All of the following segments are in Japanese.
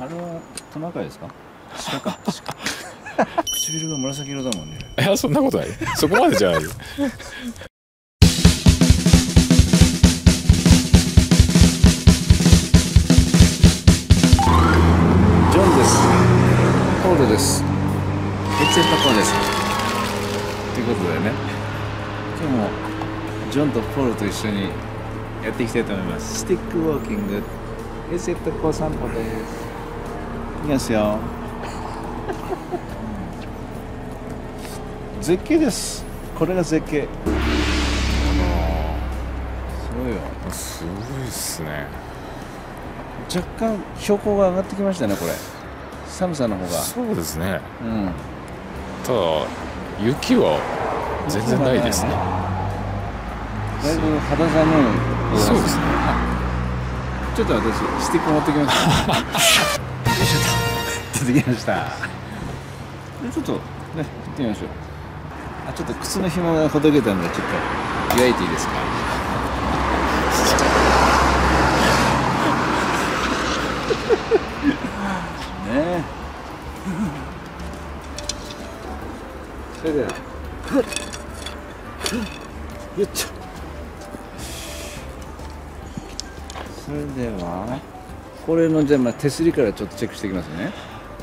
あれはトナカイですか？鹿か。唇が紫色だもんね。 いや、そんなことない。そこまでじゃないよ。 ジョンです。ポールです。エッチェンパコです。ということでね、今日もジョンとポールと一緒にやっていきたいと思います。スティックウォーキング、エッチェンパコ散歩です。いきますよ。絶景です。これが絶景。すごいよ。 すごいっすね。 若干標高が上がってきましたね、これ。寒さの方が。 そうですね。 うん。 ただ雪は全然ないですね。 だいぶ肌寒い。 そうですね。 ちょっと私スティック持ってきました。よいしょと。出てきました。でちょっとね、行ってみましょう。ちょっと靴の紐がほどけたんで、ちょっと開いていいですか。ねえ。それではよっちゃ。それではこれのじゃあ手すりからちょっとチェックしていきますね。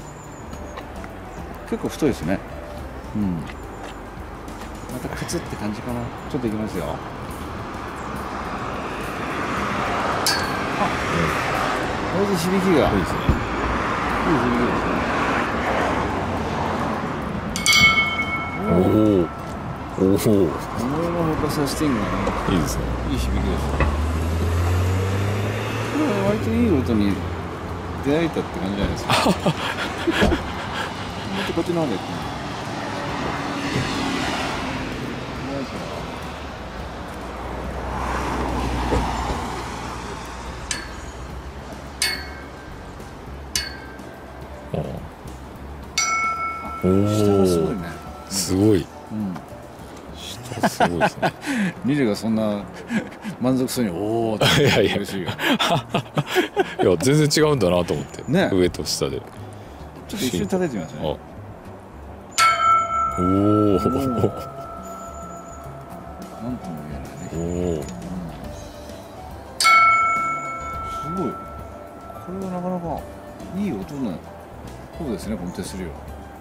結構太いですね。うん。また靴って感じかな。ちょっといきますよ。これで響きがいいですね。 いい響きですね。 おお。おお。 思いのほかサスティンがね、 いいですね。 いい響きです。これは割といい音に出会えたって感じじゃないですか。もっとこっちの方でやってみる。 お下がすごいお。 ね。 すごい。 うん。 下すごいですね。 リレがそんな満足そうにおおっていやいや。 嬉しいよ。 いや、全然違うんだなと思って。 ね。 上と下で。 ちょっと一緒に叩いてみますね。 おお。 なんとも言えないね。 おお。 すごい。これはなかなかいい音の方ですね、この手すりは。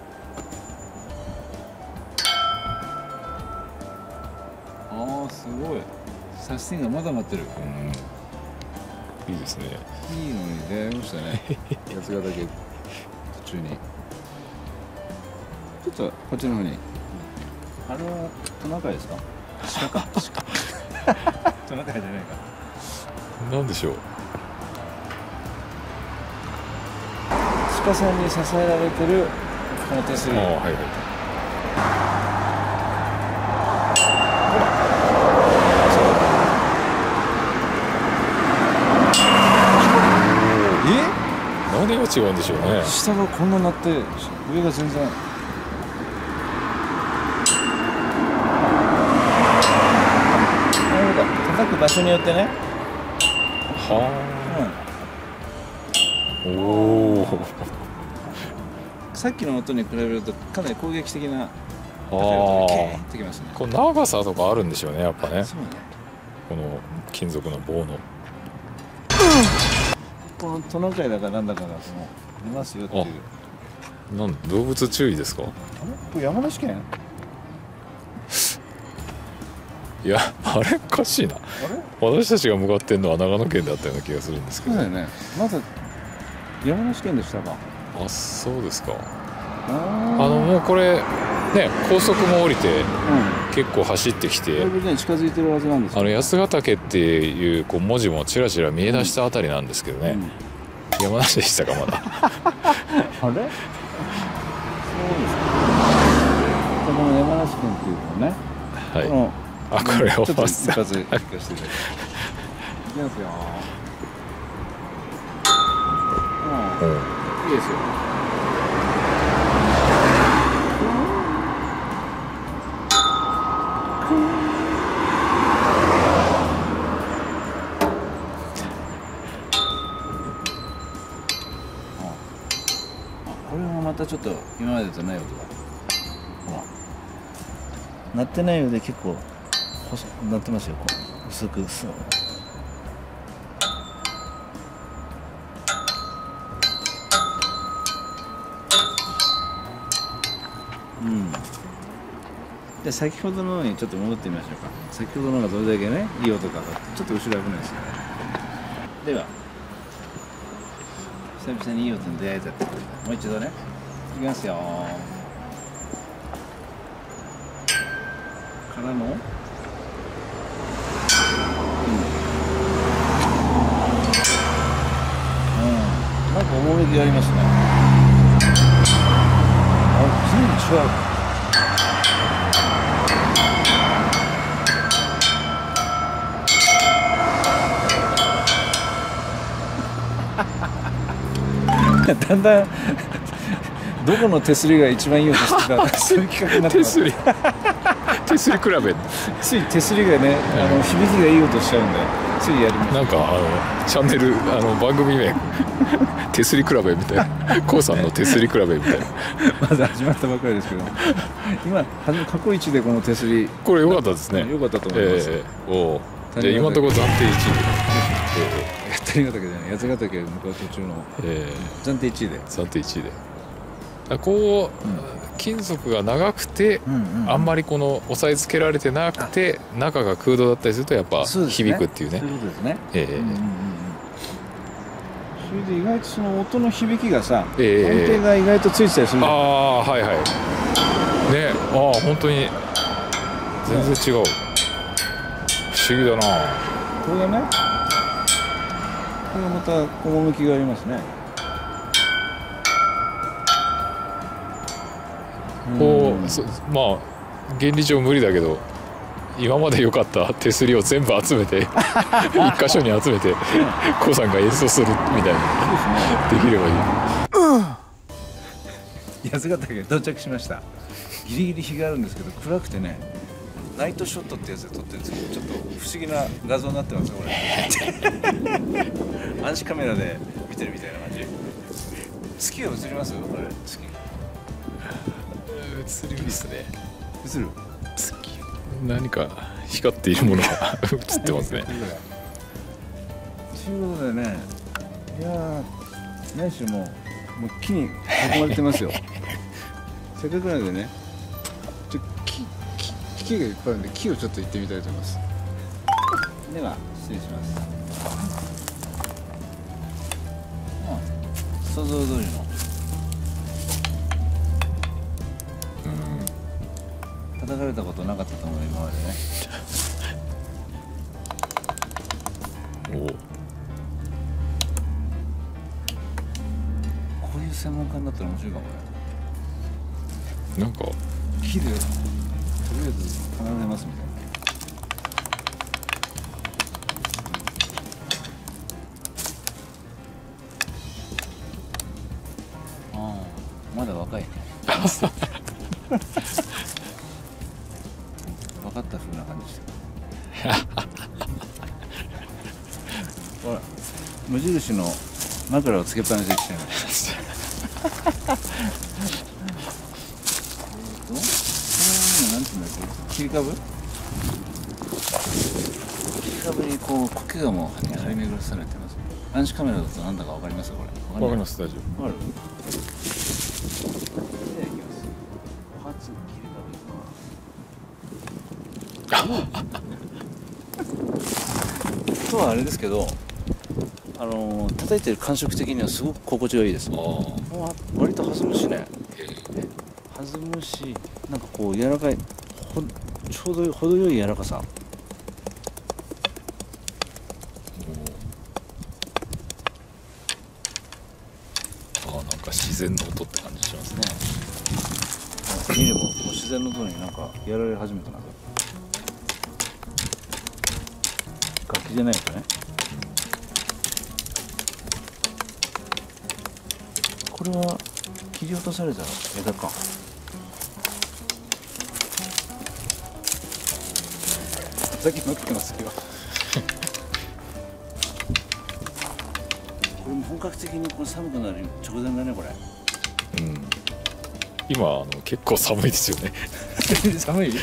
ああ、すごい。サスティンがまだ待ってる。 いいですね。 いいのに出会いましたね。八ヶ岳途中に。ちょっとこっちの方に。あれはトナカイですか？鹿か。トナカイじゃないか。 なんでしょう。 鹿さんに支えられてるこの手すり。 はいはい。何が違うんでしょうね。 下がこんなになって上が全然。なるほど。叩く場所によってね。 はあ。おお。 さっきの音に比べるとかなり攻撃的な。 あケーンってきますね。 こう長さとかあるんでしょうね、やっぱね。 そうね。 この金属の棒の。 このトナカイだかなんだかがその出ますよっていう。 動物注意ですか？ あれ？これ山梨県？ いや、あれおかしいな。 あれ？ 私たちが向かってんのは長野県だったような気がするんですけど。 そうだよね。まだ山梨県でしたか？ あ、そうですか。 ももうこれね、高速も降りてう結構走ってきて、 だいぶね近づいてるはずなんですけど。 八ヶ岳っていうこう文字もちらちら見え出したあたりなんですけどね。山梨でしたか、まだ。 あれ？そうですか。この山梨県っていうのね。 はい。 このこれをちょっと一発聞かせていただきます。いきますよ。いいですよ。 これもまたちょっと今までとない音だ。ほら鳴ってないようで結構鳴ってますよ。こう薄くそう。で先ほどのにちょっと戻ってみましょうか。先ほどのがどれだけねいい音かちょっと後ろ危ないですよね。では久々にいい音に出会えたってことでもう一度ねいきますよ。からのなんか趣がありますね。全部違う。だんだんどこの手すりが一番いい音してたそういう企画になってます。 手すり比べつい手すりがね響きがいい音しちゃうんでついやります。 なんかチャンネル番組名手すり比べみたいなコウさんの手すり比べみたいなまだ始まったばっかりですけど今過去一でこの手すりこれ良かったですね。 良かったと思います。 おじゃあ今のところ暫定1位谷ヶ岳じゃない八ヶ岳向かう途中の暫定1位で暫定1位でこう、金属が長くて、あんまりこの押さえつけられてなくて中が空洞だったりするとやっぱ響くっていうね。 そういうことですね。それで意外とその音の響きがさ、音程が意外とついてたりする。 はいはいね。本当に全然違う。不思議だな。 これがねこれがまた趣がありますね。 まあ原理上無理だけど今まで良かった手すりを全部集めて一箇所に集めてコウさんが演奏するみたいなできればいい。 八ヶ岳到着しました。ギリギリ日があるんですけど暗くてねナイトショットってやつで撮ってるんですけどちょっと不思議な画像になってますよこれ暗視カメラで見てるみたいな感じ。月が映りますよこれ。月映りますね。 映る月何か光っているものが映ってますね。 ということでねいや何しろもう木に囲まれてますよせっかくなのでね木がいっぱいあるんで木をちょっと行ってみたいと思います。では失礼します。想像通りの叩かれたことなかったと思う今までね。こういう専門家になったら面白いかもね。 なんか木でとりあえず奏でますみたいな。まだ若いね分かった風な感じしてほら無印の枕をつけっぱなしにしちゃいましたなんていうんだっけ切り株にこう苔がもう張り巡らされてます。暗視カメラだとなんだか分かりますこれ。 わかります。大丈夫。 わかる。ではいきます。初切り株。とはあれですけど、叩いてる感触的にはすごく心地がいいです。割と弾むしね。弾むし、なんかこう柔らかい、ちょうど程よい柔らかさ。 なんか自然の音って感じしますね。 見れば自然の音になんかやられ始めたな。楽器じゃないとね。これは切り落とされた枝か。さっき乗ってますけど。これも本格的にこう寒くなる直前だねこれ。 今結構寒いですよね寒い？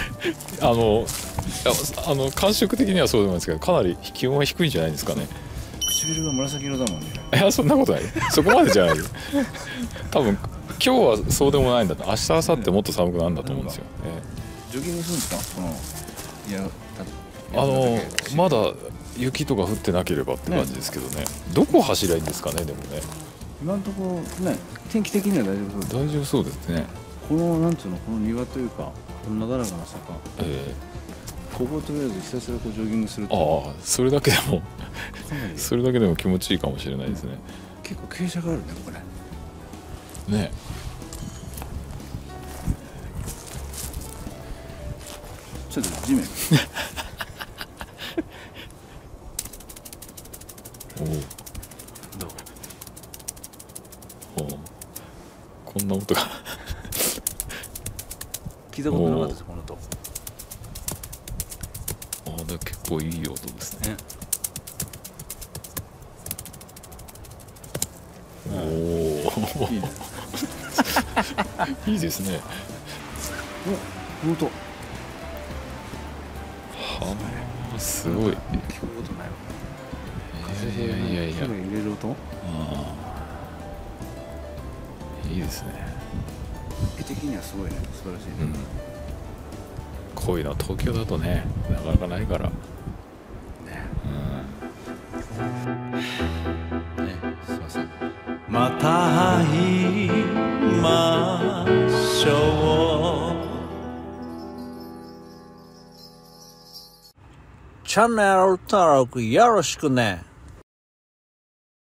感触的にはそうなんですけど、かなり気温は低いんじゃないですかね。 唇が紫色だもんね。 いやそんなことないそこまでじゃない多分今日はそうでもないんだと、明日明後日もっと寒くなるんだと思うんですよ、 ジョギングするんですか、このまだ雪とか降ってなければって感じですけどね。どこ走りゃいいんですかね。でもね今のところね、天気的には大丈夫そうです。 大丈夫そうですね。 このなんつうの、この庭というか、このなだらかな坂、ここをとりあえずひたすらこうジョギングすると、 ああそれだけでもそれだけでも気持ちいいかもしれないですね。 結構傾斜があるねこれね。 ちょっと地面おおどう？ おおこんな音が聞いたことなかったです、この音。 結構いい音ですね。おおいいねいいですね。 お、音。 はあすごい。 聞くことないわ。 いや木が揺れる音。 いいですね。 絵的にはすごいね、素晴らしいね。 こういうのは東京だとねなかなかないからね。 すいません。 また会いましょう。チャンネル登録よろしくね。